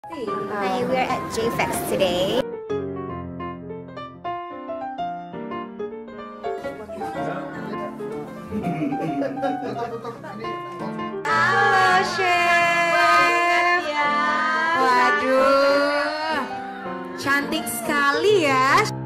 Hi, we're at JFX today. Halo, Chef. Waduh, cantik sekali ya.